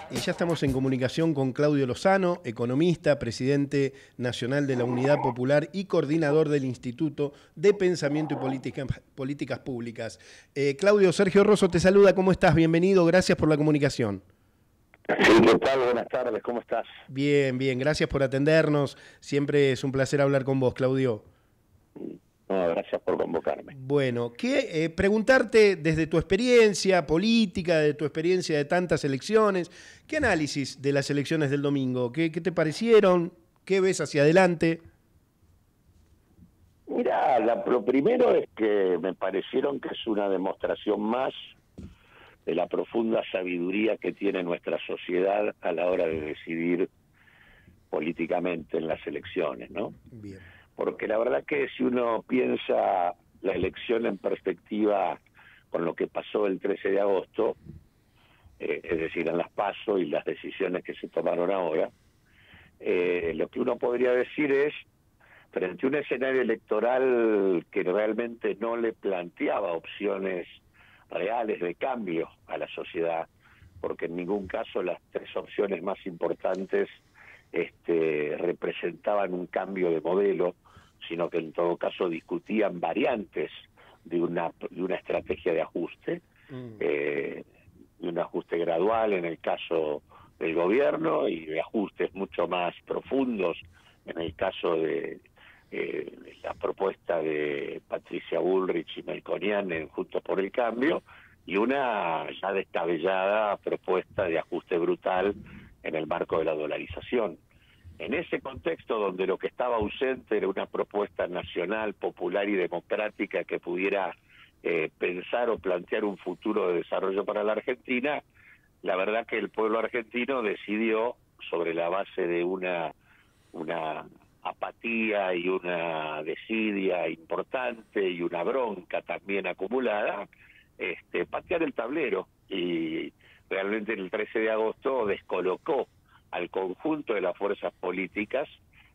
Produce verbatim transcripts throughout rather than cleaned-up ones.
Y ya estamos en comunicación con Claudio Lozano, economista, presidente nacional de la Unidad Popular y coordinador del Instituto de Pensamiento y Política, Políticas Públicas. Eh, Claudio, Sergio Rosso te saluda, ¿cómo estás? Bienvenido, gracias por la comunicación. Sí, ¿qué tal? Buenas tardes, ¿cómo estás? Bien, bien, gracias por atendernos. Siempre es un placer hablar con vos, Claudio. No, gracias por convocarme. Bueno, ¿qué, eh, preguntarte desde tu experiencia política, de tu experiencia de tantas elecciones, ¿qué análisis de las elecciones del domingo? ¿Qué, qué te parecieron? ¿Qué ves hacia adelante? Mira, la, lo primero es que me parecieron que es una demostración más de la profunda sabiduría que tiene nuestra sociedad a la hora de decidir políticamente en las elecciones, ¿no? Bien. Porque la verdad que si uno piensa la elección en perspectiva con lo que pasó el trece de agosto, eh, es decir, en las PASO y las decisiones que se tomaron ahora, eh, lo que uno podría decir es, frente a un escenario electoral que realmente no le planteaba opciones reales de cambio a la sociedad, porque en ningún caso las tres opciones más importantes este, representaban un cambio de modelo, sino que en todo caso discutían variantes de una de una estrategia de ajuste, mm. eh, de un ajuste gradual en el caso del gobierno y de ajustes mucho más profundos en el caso de eh, la propuesta de Patricia Bullrich y Melconian en Juntos por el Cambio, y una ya descabellada propuesta de ajuste brutal en el marco de la dolarización. En ese contexto donde lo que estaba ausente era una propuesta nacional, popular y democrática que pudiera eh, pensar o plantear un futuro de desarrollo para la Argentina, la verdad que el pueblo argentino decidió, sobre la base de una, una apatía y una desidia importante y una bronca también acumulada, este, patear el tablero, y realmente el trece de agosto descolocó al conjunto de las fuerzas políticas,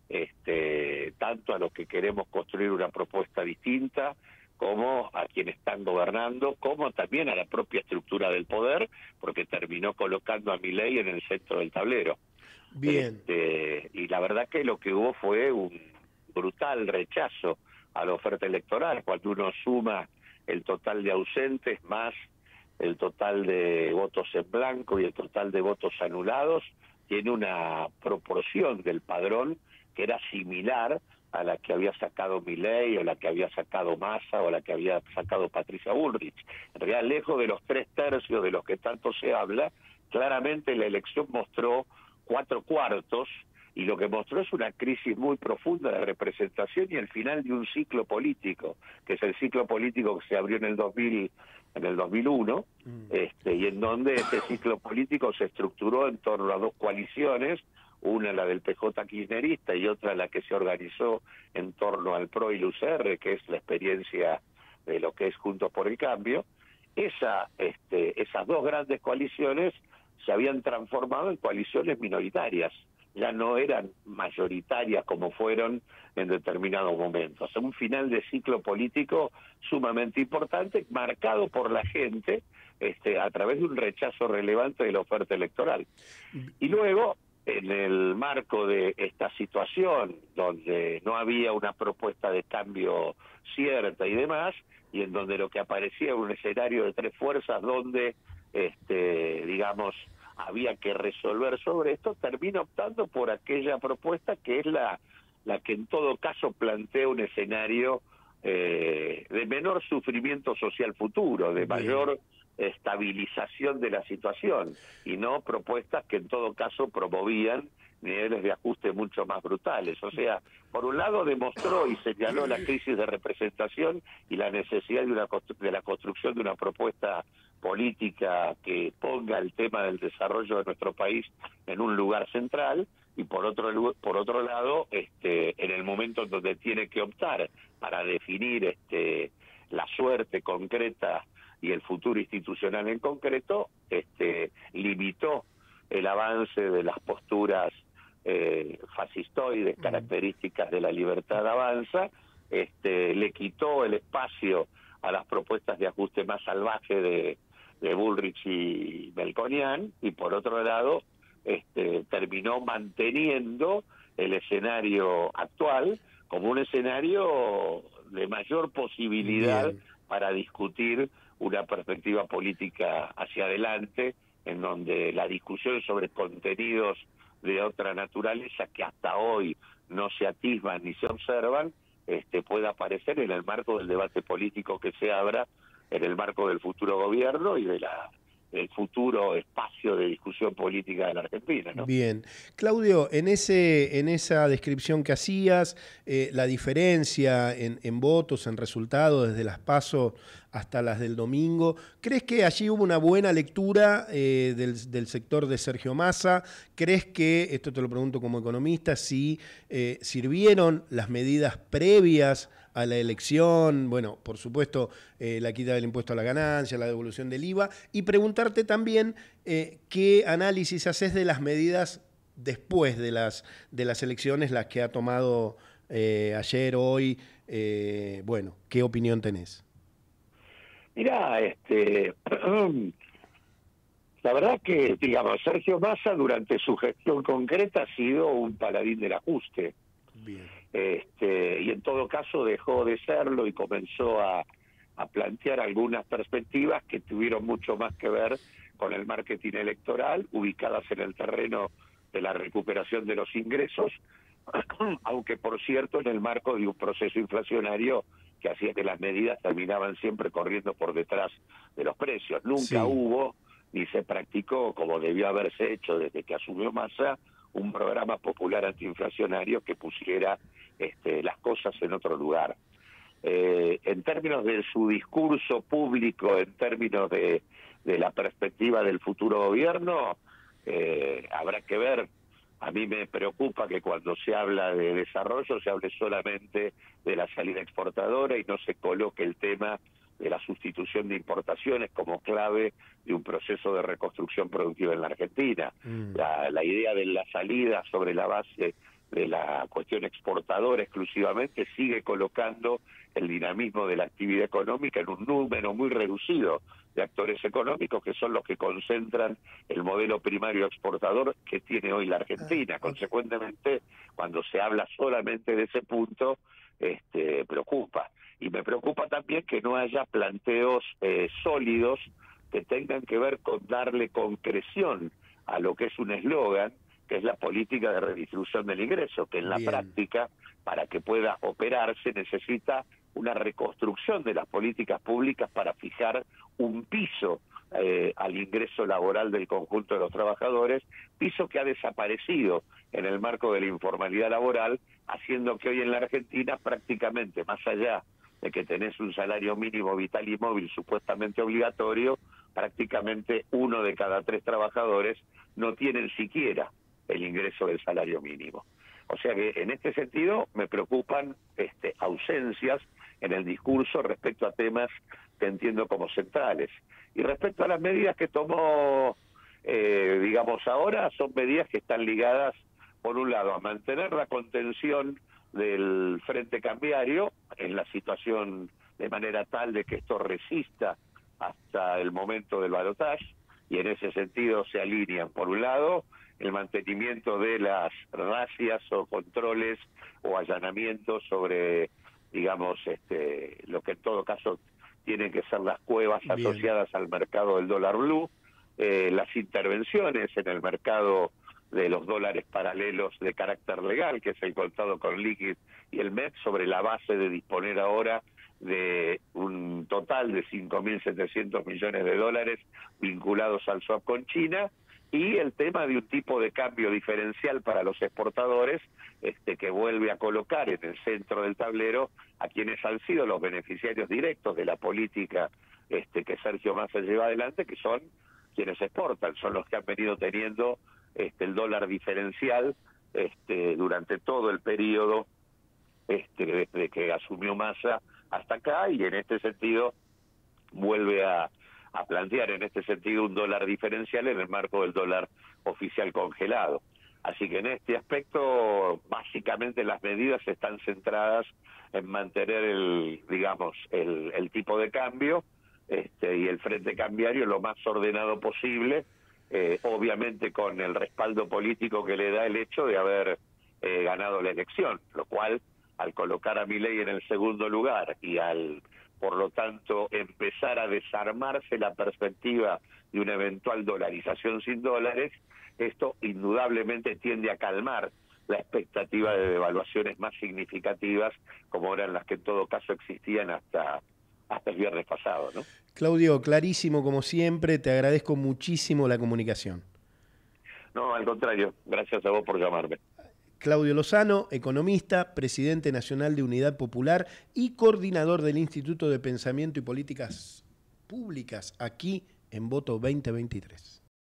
este, tanto a los que queremos construir una propuesta distinta, como a quienes están gobernando, como también a la propia estructura del poder, porque terminó colocando a Milei en el centro del tablero. Bien. Este, y la verdad que lo que hubo fue un brutal rechazo a la oferta electoral, cuando uno suma el total de ausentes más el total de votos en blanco y el total de votos anulados, tiene una proporción del padrón que era similar a la que había sacado Milei, o la que había sacado Massa, o la que había sacado Patricia Bullrich. En realidad, lejos de los tres tercios de los que tanto se habla, claramente la elección mostró cuatro cuartos, y lo que mostró es una crisis muy profunda de representación y el final de un ciclo político, que es el ciclo político que se abrió en el dos mil, en el dos mil uno, mm. este, y en donde ese ciclo político se estructuró en torno a dos coaliciones, una la del P J kirchnerista y otra la que se organizó en torno al P R O y el U C R, que es la experiencia de lo que es Juntos por el Cambio. Esa, este, esas dos grandes coaliciones se habían transformado en coaliciones minoritarias, ya no eran mayoritarias como fueron en determinados momentos. Un final de ciclo político sumamente importante, marcado por la gente este, a través de un rechazo relevante de la oferta electoral. Y luego, en el marco de esta situación, donde no había una propuesta de cambio cierta y demás, y en donde lo que aparecía era un escenario de tres fuerzas donde, este, digamos, había que resolver sobre esto, termina optando por aquella propuesta que es la, la que en todo caso plantea un escenario eh, de menor sufrimiento social futuro, de mayor estabilización de la situación, y no propuestas que en todo caso promovían niveles de ajuste mucho más brutales. O sea, por un lado demostró y señaló la crisis de representación y la necesidad de, una de la construcción de una propuesta política que ponga el tema del desarrollo de nuestro país en un lugar central, y por otro por otro lado, este, en el momento en donde tiene que optar para definir este, la suerte concreta y el futuro institucional en concreto, este, limitó el avance de las posturas eh, fascistoides, características de la libertad avanza, este, le quitó el espacio a las propuestas de ajuste más salvaje de de Bullrich y Melconian, y por otro lado este, terminó manteniendo el escenario actual como un escenario de mayor posibilidad Bien. para discutir una perspectiva política hacia adelante, en donde la discusión sobre contenidos de otra naturaleza que hasta hoy no se atisban ni se observan, este, pueda aparecer en el marco del debate político que se abra, en el marco del futuro gobierno y de la del futuro espacio de discusión política de la Argentina, ¿no? Bien. Claudio, en ese, en esa descripción que hacías, eh, la diferencia en, en votos, en resultados, desde las PASO hasta las del domingo, ¿crees que allí hubo una buena lectura eh, del, del sector de Sergio Massa? ¿Crees que, esto te lo pregunto como economista, si eh, sirvieron las medidas previas a la elección? Bueno, por supuesto, eh, la quita del impuesto a la ganancia, la devolución del I V A, y preguntarte también eh, qué análisis haces de las medidas después de las, de las elecciones, las que ha tomado eh, ayer, hoy, eh, bueno, ¿qué opinión tenés? Mirá, este, la verdad que, digamos, Sergio Massa durante su gestión concreta ha sido un paladín del ajuste. Bien. Este, y en todo caso dejó de serlo y comenzó a, a plantear algunas perspectivas que tuvieron mucho más que ver con el marketing electoral, ubicadas en el terreno de la recuperación de los ingresos, aunque por cierto en el marco de un proceso inflacionario que hacía que las medidas terminaban siempre corriendo por detrás de los precios. Nunca Sí. hubo ni se practicó, como debió haberse hecho desde que asumió Massa, un programa popular antiinflacionario que pusiera este, las cosas en otro lugar. Eh, en términos de su discurso público, en términos de, de la perspectiva del futuro gobierno, eh, habrá que ver. A mí me preocupa que cuando se habla de desarrollo se hable solamente de la salida exportadora y no se coloque el tema de la sustitución de importaciones como clave de un proceso de reconstrucción productiva en la Argentina. Mm. La, la idea de la salida sobre la base de la cuestión exportadora exclusivamente sigue colocando el dinamismo de la actividad económica en un número muy reducido de actores económicos que son los que concentran el modelo primario exportador que tiene hoy la Argentina. Consecuentemente, cuando se habla solamente de ese punto, este, preocupa. Y me preocupa también que no haya planteos eh, sólidos que tengan que ver con darle concreción a lo que es un eslogan, que es la política de redistribución del ingreso, que en la Bien. práctica, para que pueda operarse, necesita una reconstrucción de las políticas públicas para fijar un piso eh, al ingreso laboral del conjunto de los trabajadores, piso que ha desaparecido en el marco de la informalidad laboral, haciendo que hoy en la Argentina prácticamente, más allá de que tenés un salario mínimo vital y móvil supuestamente obligatorio, prácticamente uno de cada tres trabajadores no tienen siquiera el ingreso del salario mínimo. O sea que en este sentido me preocupan este, ausencias en el discurso respecto a temas que entiendo como centrales. Y respecto a las medidas que tomó, eh, digamos ahora, son medidas que están ligadas, por un lado, a mantener la contención del frente cambiario en la situación de manera tal de que esto resista hasta el momento del balotaje, y en ese sentido se alinean, por un lado, el mantenimiento de las razias o controles o allanamientos sobre, digamos, este, lo que en todo caso tienen que ser las cuevas Bien. asociadas al mercado del dólar blue, eh, las intervenciones en el mercado de los dólares paralelos de carácter legal, que es el contado con liquid y el M E P, sobre la base de disponer ahora de un total de cinco mil setecientos millones de dólares vinculados al swap con China, y el tema de un tipo de cambio diferencial para los exportadores, este, que vuelve a colocar en el centro del tablero a quienes han sido los beneficiarios directos de la política este, que Sergio Massa lleva adelante, que son quienes exportan, son los que han venido teniendo este, el dólar diferencial este, durante todo el periodo este, desde que asumió Massa hasta acá, y en este sentido vuelve a a plantear en este sentido un dólar diferencial en el marco del dólar oficial congelado. Así que en este aspecto, básicamente las medidas están centradas en mantener el, digamos, el, el tipo de cambio, este, y el Frente Cambiario lo más ordenado posible, eh, obviamente con el respaldo político que le da el hecho de haber eh, ganado la elección, lo cual, al colocar a Milei en el segundo lugar y al, por lo tanto, empezar a desarmarse la perspectiva de una eventual dolarización sin dólares, esto indudablemente tiende a calmar la expectativa de devaluaciones más significativas, como eran las que en todo caso existían hasta, hasta el viernes pasado, ¿no? Claudio, clarísimo como siempre, te agradezco muchísimo la comunicación. No, al contrario, gracias a vos por llamarme. Claudio Lozano, economista, presidente nacional de Unidad Popular y coordinador del Instituto de Pensamiento y Políticas Públicas aquí en Voto veinte veintitrés.